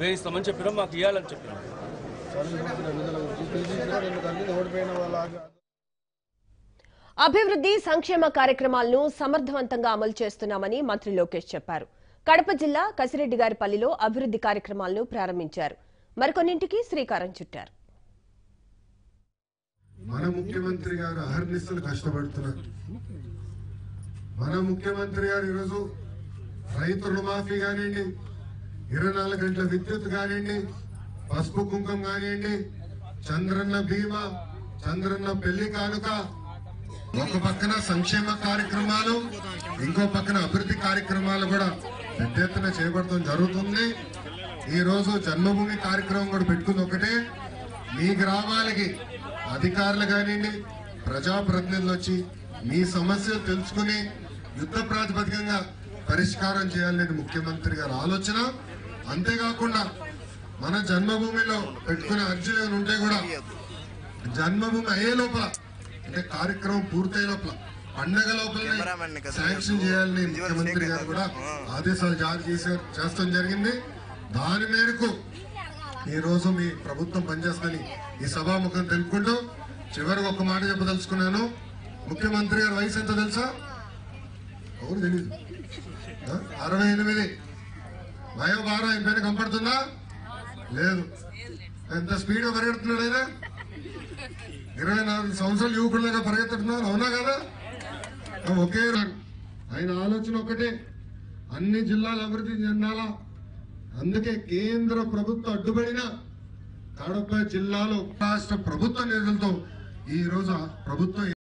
వేయిస్తామని చెప్పినాం, మాకు ఇవ్వాలని చెప్పినాం. అభివృద్ధి సంక్షేమ కార్యక్రమాలను సమర్థవంతంగా అమలు చేస్తున్నామని మంత్రి లోకేష్ చెప్పారు. కడప జిల్లా కసిరెడ్డిగారిపల్లిలో అభివృద్ధి కార్యక్రమాలను ప్రారంభించారు. మరికొన్నింటికి శ్రీకారం చుట్టారు. మన ముఖ్యమంత్రి గారు అహర్నిశలు కష్టపడుతున్నారు. మన ముఖ్యమంత్రి గారు ఈరోజు రైతు రుణమాఫీ కానివ్వండి, 24 గంటల విద్యుత్ కానివ్వండి, పసుపు కుంకుమ కానివ్వండి, చంద్రన్న బీమా, చంద్రన్న పెళ్లి కానుక, ఒక పక్కన సంక్షేమ కార్యక్రమాలు, ఇంకో పక్కన అభివృద్ధి కార్యక్రమాలు కూడా పెద్ద ఎత్తున చేపడటం జరుగుతుంది. ఈ రోజు జన్మభూమి కార్యక్రమం కూడా పెట్టుకుంది ఒకటే, మీ గ్రామాలకి అధికారులు కానివ్వండి, ప్రజాప్రతినిధులు వచ్చి మీ సమస్యలు తెలుసుకుని యుద్ధ ప్రాతిపదికంగా పరిష్కారం చేయాలనేది ముఖ్యమంత్రి గారి ఆలోచన. అంతేకాకుండా మన జన్మభూమిలో పెట్టుకునే అర్జీలు ఉంటే కూడా జన్మభూమి అయ్యే లోపల, అంటే కార్యక్రమం పూర్తయ్యే లోపల, పండగ లోపలనే శాంక్షన్ చేయాలని ముఖ్యమంత్రి గారు కూడా ఆదేశాలు జారీ చేస్తాం జరిగింది. దాని మేరకు ఈ రోజు మీ ప్రభుత్వం పనిచేస్తుందని ఈ సభాముఖం తెలుపుకుంటూ చివరికి ఒక మాట చెప్పదలుచుకున్నాను. ముఖ్యమంత్రి గారి వయసు ఎంత తెలుసా? ఎవరు తెలీదు. 68 వయోభారం ఆయన పైన కనపడుతుందా? లేదు. ఎంత స్పీడ్ గా పరిగెడుతున్నాడు ఆయన? 24 సంవత్సరాలు యువకులుగా పరిగెత్తుతున్నారు, అవునా కదా? ఒకే ఆయన ఆలోచన ఒకటే, అన్ని జిల్లాల అభివృద్ధి చెందాలా. అందుకే కేంద్ర ప్రభుత్వం అడ్డుపడిన కడప జిల్లాలో రాష్ట్ర ప్రభుత్వ నిధులతో ఈ రోజు ప్రభుత్వం